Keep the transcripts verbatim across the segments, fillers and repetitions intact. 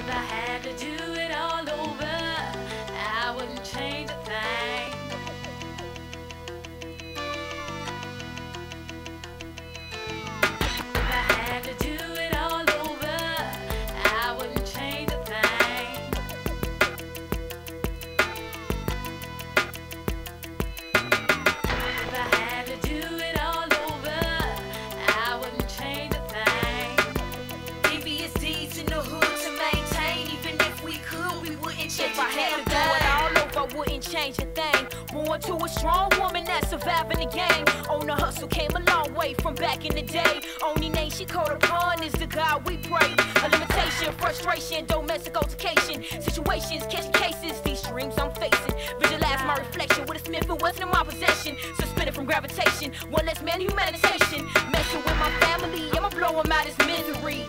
If I had to do it all over, I wouldn't change a thing. If I had to do it all over, I wouldn't change a thing. If I had to do it all over, I wouldn't change a thing. Maybe it's deeds in the hood to maintain. Even if we could, we wouldn't change If I had to do it all over, I wouldn't change a thing. Born to a strong woman that's surviving the game. On the hustle came a long way from back in the day. Only name she called upon is the God we pray. A limitation, frustration, domestic altercation, situations, catching cases, these dreams I'm facing. Visualize my reflection with a Smith, it wasn't in my possession. Suspended from gravitation, one less man humanization. Messing with my family, I'ma blow 'em out his misery.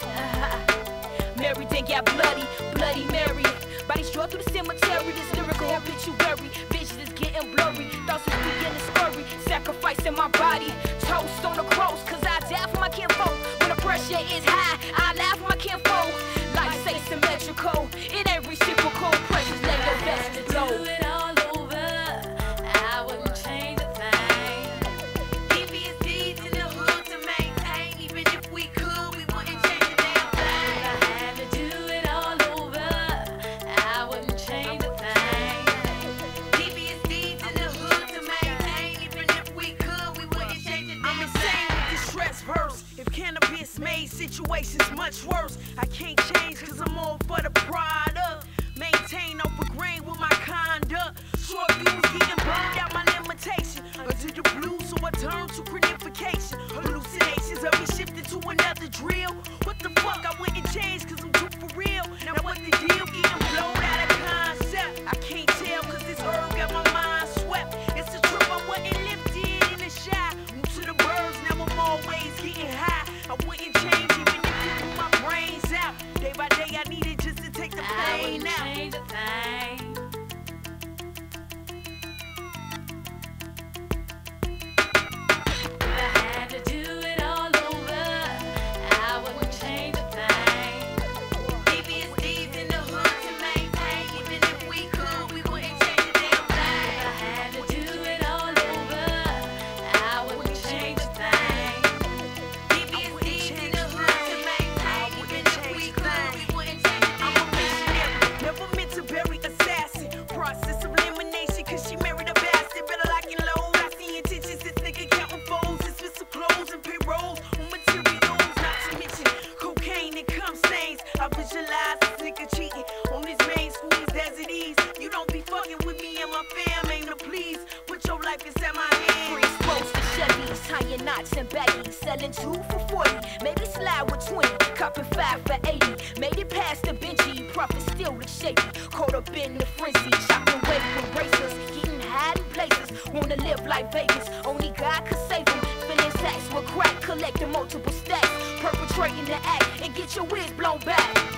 Mary then got bloody, bloody Mary. Bodies drug through the cemetery, this lyrical obituary. Visions is getting blurry, thoughts is beginning to scurry. Sacrificing my body, toast on the cross, cause I die for my kinfolk. When the pressure is high, I lie for my kinfolk. Life say symmetrical, it ain't reciprocal. Precious let your best Do flow. it all over, I wouldn't change a thing. Maybe it's deeds in the hood to maintain. Even if we could, we wouldn't change a damn If thing. I had to do it all over, I wouldn't change a thing. Maybe it's deeds in the hood to maintain. Even if we could, we wouldn't change a damn I'm insane thing. with this stress verse. If cannabis made situations much worse, I can't change cause I'm all for the product. Maintain over grain with my conduct. Short views getting burned out my limitation. Until the blues, so I turn to cranification. Hallucinations of me shifted to another drill. What the fuck, I wouldn't change cause I'm too for real. Now what the deal, getting blown out of concept. I can't tell cause this herb got my mind swept. It's a trip I wasn't lifted in the shy. Moved to the birds, now I'm always getting high. I wouldn't change even if you blew my brains out. Day by day I need it just to take the I pain wouldn't out. change a thing. If I had to do it all over, I wouldn't change a thing. Maybe it's deeds in the hood to maintain. Even if we could, we wouldn't change a damn If I thing. had to do it all over, I wouldn't change a thing. Maybe it's deeds in the hood to maintain. Even if we could, we wouldn't change a I'm a damn thing. missionary, never meant to bury assassin. Process of elimination, cause she married a bastard. Better lock and load. I see intentions, this nigga counting foes. This with some clothes and payrolls on materials, not to mention cocaine and cum stains. I visualize this nigga cheating on his main squeeze as it is. You don't be fucking with me and my fam, ain't no please. Put your life inside my hands. Exposed to Chevys, tying knots and baggies, selling two for forty, maybe slide with twenty, copping five for eighty. Made it past the Benji, profit still look shaky. Caught up in the frenzy, chopping weight with racers, getting high in places. Wanna live like Vegas, only God could save them. Filling sacks with crack, collecting multiple stacks, perpetrating the act and get your wigs blown back.